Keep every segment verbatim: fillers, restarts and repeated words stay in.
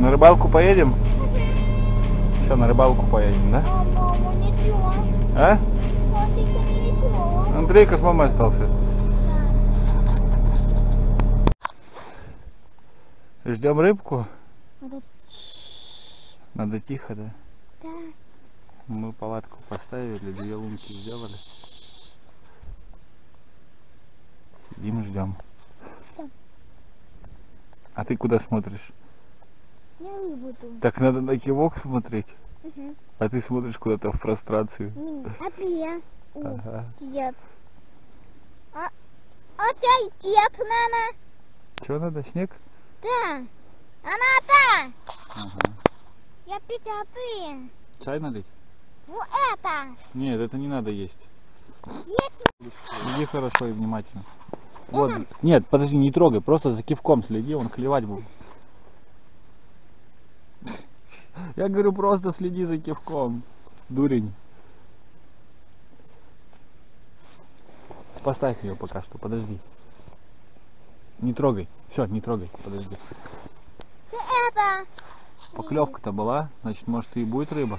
На рыбалку поедем? Все, на рыбалку поедем, да? А мама не идет. А? Котика не идет. Андрейка с мамой остался. Ждем рыбку. Надо... Надо тихо, да? Да. Мы палатку поставили, две лунки сделали. Сидим, ждем. Да. А ты куда смотришь? Я не буду. Так надо на кивок смотреть. Угу. А ты смотришь куда-то в прострацию. Опять. Ага. Дед. А, опять дед, Нана. Чего надо? Снег? Да. Она да. Ага. Я пятый. Чай налить? Вот это. Нет, это не надо есть. Есть. Следи хорошо и внимательно. Вот. Нет, подожди, не трогай, просто за кивком следи, он клевать будет. Я говорю, просто следи за кивком, дурень. Поставь ее пока что, подожди. Не трогай, все, не трогай, подожди. Это. Поклевка-то была, значит, может и будет рыба.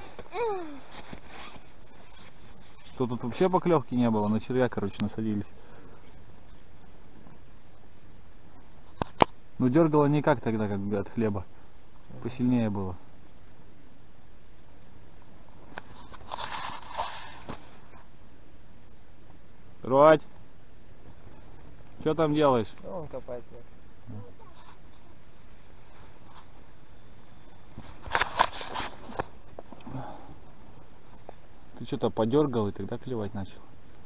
Что тут вообще поклевки не было, на червя, короче, насадились. Ну дергало не как тогда, как от хлеба. Посильнее было. Родь! Что там делаешь? Ну, он копается. Ты что-то подергал и тогда клевать начал.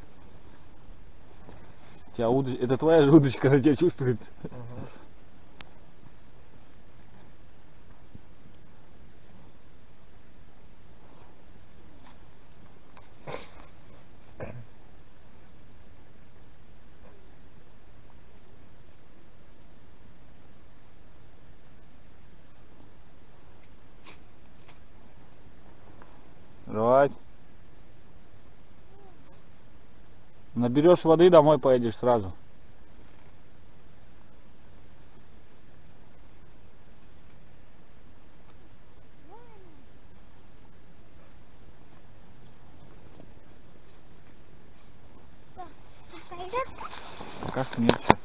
Тебя уд... Это твоя же удочка, она тебя чувствует. Угу. Родь! Наберешь воды, домой поедешь сразу. Пока что нет.